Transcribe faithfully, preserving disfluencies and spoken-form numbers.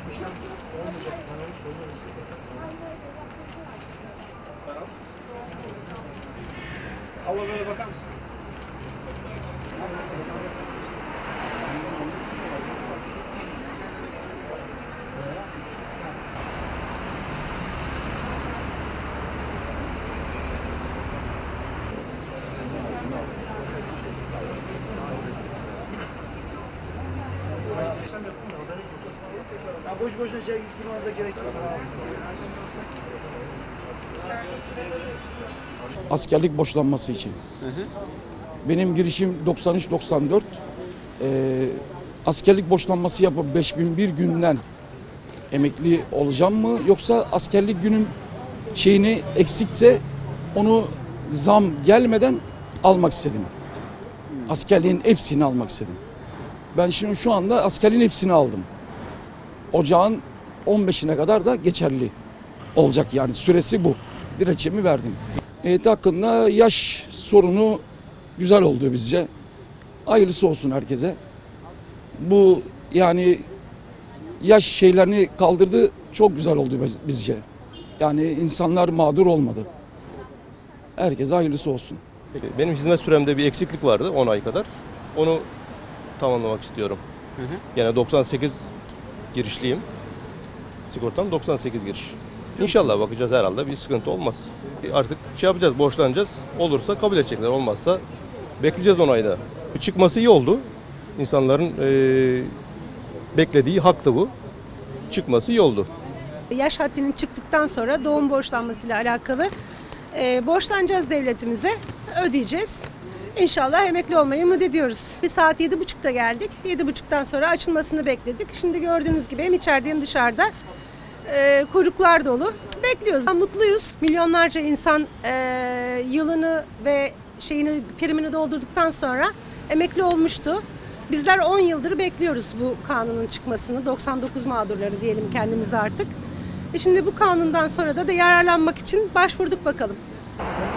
geçmişten olmayacak paranın sorunu Allah böyle bakar mısın? Ya boş boşuna şey gitmenize gerek yok. Askerlik boşlanması için. Hı hı. Benim girişim doksan üç doksan dört. Ee, askerlik boşlanması yapıp beş bin bir günden emekli olacağım mı? Yoksa askerlik günüm şeyini eksikse onu zam gelmeden almak istedim. Askerliğin hepsini almak istedim. Ben şimdi şu anda askerliğin hepsini aldım. Ocağın on beşine kadar da geçerli olacak, yani süresi bu. Dilekçemi verdim. E Y T hakkında yaş sorunu güzel oldu bizce. Hayırlısı olsun herkese. Bu yani yaş şeylerini kaldırdı, çok güzel oldu bizce. Yani insanlar mağdur olmadı. Herkese hayırlısı olsun. Benim hizmet süremde bir eksiklik vardı on ay kadar. Onu tamamlamak istiyorum. Hı hı. Yani doksan sekiz girişliyim. Sigortam doksan sekiz giriş. İnşallah bakacağız, herhalde bir sıkıntı olmaz. Artık şey yapacağız, borçlanacağız. Olursa kabul edecekler, olmazsa bekleyeceğiz on ayda. Çıkması iyi oldu. İnsanların e, beklediği haktı bu. Çıkması iyi oldu. Yaş haddinin çıktıktan sonra doğum borçlanmasıyla alakalı e, borçlanacağız devletimize, ödeyeceğiz. İnşallah emekli olmayı umut ediyoruz. Bir saat yedi buçukta geldik. Yedi buçuktan sonra açılmasını bekledik. Şimdi gördüğünüz gibi hem içeride hem dışarıda e, kuyruklar dolu. Bekliyoruz. Mutluyuz. Milyonlarca insan e, yılını ve şeyini primini doldurduktan sonra emekli olmuştu. Bizler on yıldır bekliyoruz bu kanunun çıkmasını. doksan dokuz mağdurları diyelim kendimize artık. E şimdi bu kanundan sonra da, da yararlanmak için başvurduk bakalım.